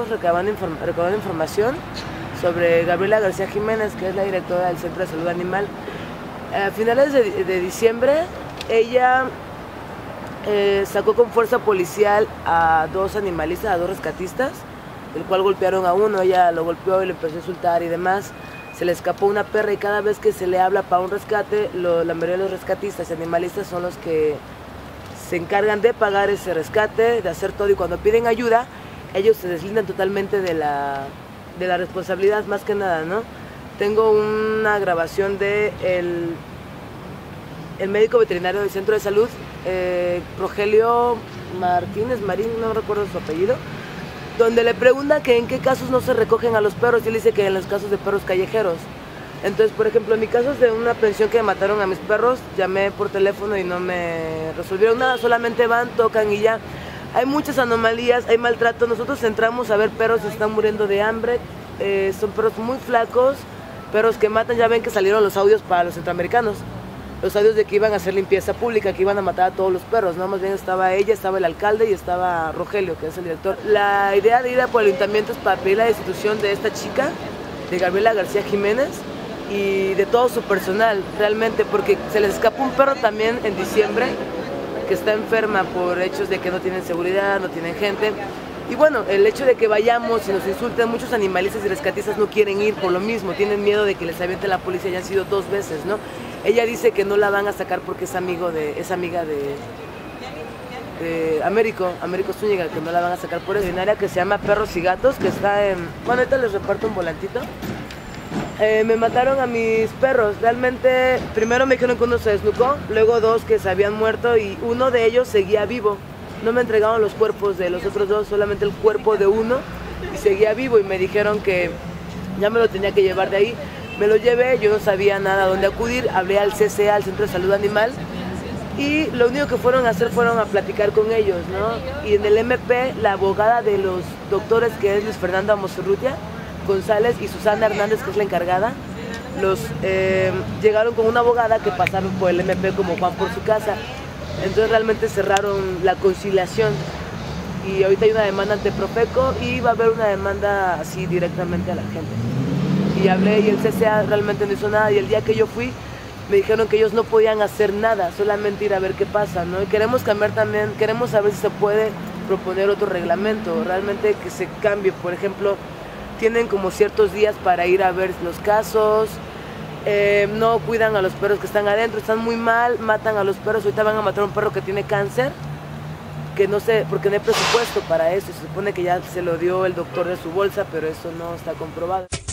estamos recabando información sobre Gabriela García Jiménez, que es la directora del Centro de Salud Animal. A finales de diciembre, ella sacó con fuerza policial a dos animalistas, a dos rescatistas, el cual golpearon a uno. Ella lo golpeó y le empezó a insultar y demás. Se le escapó una perra y cada vez que se le habla para un rescate, la mayoría de los rescatistas y animalistas son los que se encargan de pagar ese rescate, de hacer todo, y cuando piden ayuda, ellos se deslindan totalmente de la responsabilidad, más que nada, ¿no? Tengo una grabación de el médico veterinario del centro de salud, Rogelio Martínez Marín, no recuerdo su apellido, donde le preguntan que en qué casos no se recogen a los perros, y él dice que en los casos de perros callejeros. Entonces, por ejemplo, en mi caso de una pensión que mataron a mis perros, llamé por teléfono y no me resolvieron nada, solamente van, tocan y ya. Hay muchas anomalías, hay maltrato. Nosotros entramos a ver perros que están muriendo de hambre, son perros muy flacos, perros que matan. Ya ven que salieron los audios para los centroamericanos, los audios de que iban a hacer limpieza pública, que iban a matar a todos los perros, ¿no? Más bien estaba ella, estaba el alcalde y estaba Rogelio, que es el director. La idea de ir a por el ayuntamiento es para pedir la destitución de esta chica, de Gabriela García Jiménez, y de todo su personal, realmente, porque se les escapó un perro también en diciembre, que está enferma por hechos de que no tienen seguridad, no tienen gente. Y bueno, el hecho de que vayamos y nos insulten, muchos animalistas y rescatistas no quieren ir por lo mismo, tienen miedo de que les aviente la policía, ya han sido 2 veces, ¿no? Ella dice que no la van a sacar porque es amiga de Américo Zúñiga, que no la van a sacar por eso. Hay un área que se llama Perros y Gatos, que está en... Bueno, ahorita les reparto un volantito. Me mataron a mis perros, realmente primero me dijeron que uno se desnucó, luego 2 que se habían muerto y uno de ellos seguía vivo. No me entregaron los cuerpos de los otros 2, solamente el cuerpo de uno, y seguía vivo, y me dijeron que ya me lo tenía que llevar de ahí. Me lo llevé, yo no sabía nada a dónde acudir, hablé al CCA, al Centro de Salud Animal, y lo único que fueron a hacer fueron a platicar con ellos, ¿no? Y en el MP, la abogada de los doctores, que es Luis Fernando Amosurrutia González, y Susana Hernández, que es la encargada, llegaron con una abogada que pasaron por el MP como Juan por su casa. Entonces realmente cerraron la conciliación y ahorita hay una demanda ante Profeco y va a haber una demanda así directamente a la gente. Y hablé y el CCA realmente no hizo nada, y el día que yo fui me dijeron que ellos no podían hacer nada, solamente ir a ver qué pasa, ¿no? Y queremos cambiar también, queremos saber si se puede proponer otro reglamento, realmente que se cambie. Por ejemplo, tienen como ciertos días para ir a ver los casos, no cuidan a los perros que están adentro, están muy mal, matan a los perros. Ahorita van a matar a un perro que tiene cáncer, que no sé, porque no hay presupuesto para eso, se supone que ya se lo dio el doctor de su bolsa, pero eso no está comprobado.